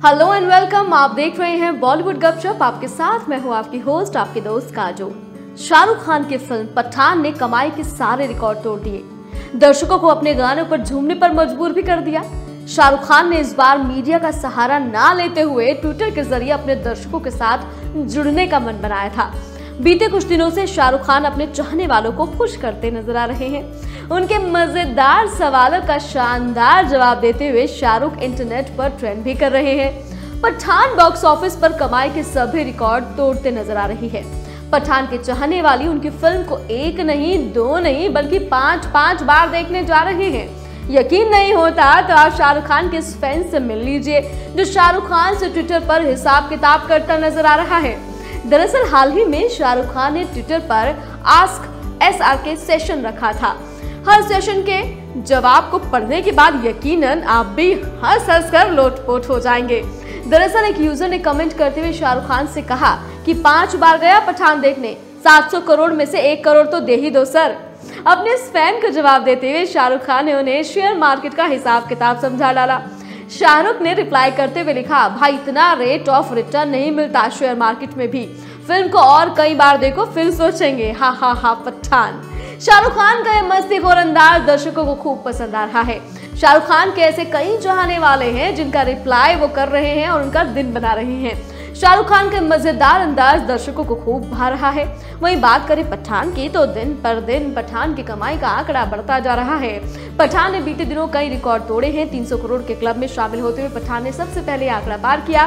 Hello and welcome. आप देख रहे हैं बॉलीवुड गपशप। आपके साथ मैं हूं आपकी होस्ट, आपके दोस्त काजोल। शाहरुख खान की फिल्म पठान ने कमाई के सारे रिकॉर्ड तोड़ दिए, दर्शकों को अपने गानों पर झूमने पर मजबूर भी कर दिया। शाहरुख खान ने इस बार मीडिया का सहारा ना लेते हुए ट्विटर के जरिए अपने दर्शकों के साथ जुड़ने का मन बनाया था। बीते कुछ दिनों से शाहरुख खान अपने चाहने वालों को खुश करते नजर आ रहे हैं। उनके मजेदार सवालों का शानदार जवाब देते हुए शाहरुख इंटरनेट पर ट्रेंड भी कर रहे हैं। पठान बॉक्स ऑफिस पर कमाई के सभी रिकॉर्ड तोड़ते नजर आ रही है। पठान के चाहने वाली उनकी फिल्म को एक नहीं, दो नहीं, बल्कि पांच बार देखने जा रहे हैं। यकीन नहीं होता तो आप शाहरुख खान के इस फैन से मिल लीजिए जो शाहरुख खान से ट्विटर पर हिसाब किताब करता नजर आ रहा है। दरअसल हाल ही में शाहरुख खान ने ट्विटर पर आस्क SRK सेशन रखा था। हर सेशन के जवाब को पढ़ने के बाद यकीनन आप भी हंस कर लोटपोट हो जाएंगे। दरअसल एक यूजर ने कमेंट करते हुए शाहरुख खान से कहा कि 5 बार गया पठान देखने, 700 करोड़ में से 1 करोड़ तो दे ही दो सर। अपने इस फैन को जवाब देते हुए शाहरुख खान ने उन्हें शेयर मार्केट का हिसाब किताब समझा डाला। शाहरुख ने रिप्लाई करते हुए लिखा, भाई इतना रेट ऑफ रिटर्न नहीं मिलता शेयर मार्केट में भी, फिल्म को और कई बार देखो फिर सोचेंगे। हा पठान। शाहरुख खान का यह मस्तीखोर अंदाज दर्शकों को खूब पसंद आ रहा है। शाहरुख खान के ऐसे कई चाहने वाले हैं जिनका रिप्लाई वो कर रहे हैं और उनका दिन बना रहे हैं। शाहरुख खान का मजेदार अंदाज दर्शकों को खूब भा रहा है। वहीं बात करें पठान की तो दिन पर दिन पठान की कमाई का आंकड़ा बढ़ता जा रहा है। पठान ने बीते दिनों कई रिकॉर्ड तोड़े हैं। 300 करोड़ के क्लब में शामिल होते हुए पठान ने सबसे पहले आंकड़ा पार किया।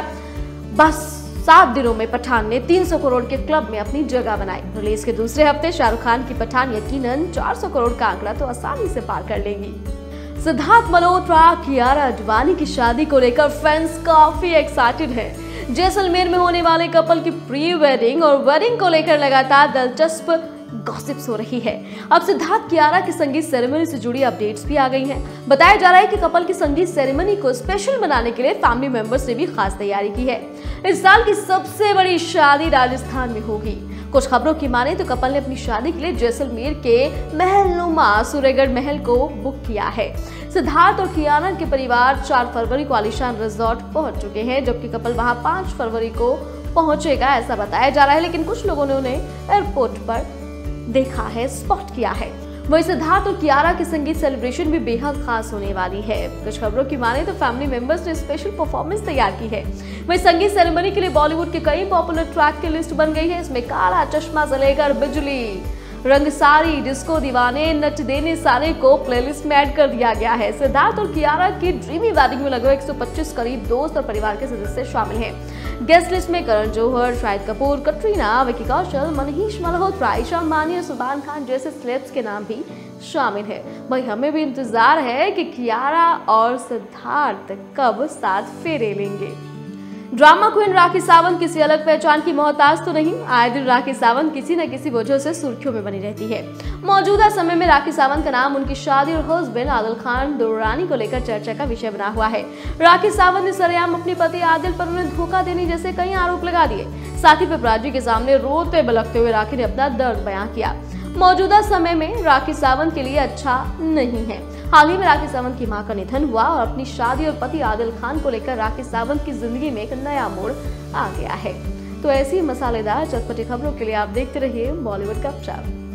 बस 7 दिनों में पठान ने 300 करोड़ के क्लब में अपनी जगह बनाई। रिलीज के दूसरे हफ्ते शाहरुख खान की पठान यकीनन 400 करोड़ का आंकड़ा तो आसानी से पार कर लेगी। सिद्धार्थ मल्होत्रा कियारा आडवाणी की शादी को लेकर फैंस काफी एक्साइटेड हैं। जैसलमेर में होने वाले कपल की प्री वेडिंग और वेडिंग को लेकर लगातार दिलचस्प गॉसिप्स हो रही है। अब सिद्धार्थ कियारा की संगीत सेरेमनी से जुड़ी अपडेट्स भी आ गई हैं। बताया जा रहा है कि कपल की संगीत सेरेमनी को स्पेशल बनाने के लिए फैमिली मेंबर्स ने भी खास तैयारी की है। इस साल की सबसे बड़ी शादी राजस्थान में होगी। कुछ खबरों की माने तो कपल ने अपनी शादी के लिए जैसलमेर के महलनुमा सूर्यगढ़ महल को बुक किया है। सिद्धार्थ और कियारा के परिवार 4 फरवरी को आलीशान रिजॉर्ट पहुंच चुके हैं, जबकि कपल वहां 5 फरवरी को पहुंचेगा ऐसा बताया जा रहा है। लेकिन कुछ लोगों ने उन्हें एयरपोर्ट पर देखा है, स्पॉट किया है। वही सिद्धार्थ और कियारा की संगीत सेलिब्रेशन भी बेहद खास होने वाली है। कुछ खबरों की माने तो फैमिली मेंबर्स ने स्पेशल परफॉर्मेंस तैयार की है। वही संगीत सेरेमनी के लिए बॉलीवुड के कई पॉपुलर ट्रैक की लिस्ट बन गई है। इसमें काला चश्मा से लेकर बिजली, रंग सारी, डिस्को दीवाने, नच देने सारे को प्लेलिस्ट में ऐड कर दिया गया है। सिद्धार्थ और कियारा की ड्रीमी वेडिंग में लगभग 125 करीब दोस्त और परिवार के सदस्य शामिल हैं। गेस्ट लिस्ट में करण जौहर, शाहिद कपूर, कटरीना, विकी कौशल, मनीष मल्होत्रा, ईशा अंबानी और सलमान खान जैसे सेलेब्स के नाम भी शामिल है। भाई हमें भी इंतजार है कि कियारा और सिद्धार्थ कब साथ फेरे लेंगे। ड्रामा क्वीन राखी सावंत किसी अलग पहचान की मोहताज तो नहीं। आए दिन राखी सावंत किसी न किसी वजह से सुर्खियों में बनी रहती है। मौजूदा समय में राखी सावंत का नाम उनकी शादी और हस्बैंड आदिल खान दुर्रानी को लेकर चर्चा का विषय बना हुआ है। राखी सावंत ने सरेआम अपने पति आदिल पर उन्हें धोखा देने जैसे कई आरोप लगा दिए। साथ ही पेपराजी के सामने रोते बिलखते हुए राखी ने अपना दर्द बयां किया। मौजूदा समय में राखी सावंत के लिए अच्छा नहीं है। हाल ही में राखी सावंत की मां का निधन हुआ और अपनी शादी और पति आदिल खान को लेकर राखी सावंत की जिंदगी में एक नया मोड़ आ गया है। तो ऐसी मसालेदार चटपटी खबरों के लिए आप देखते रहिए बॉलीवुड गपशप।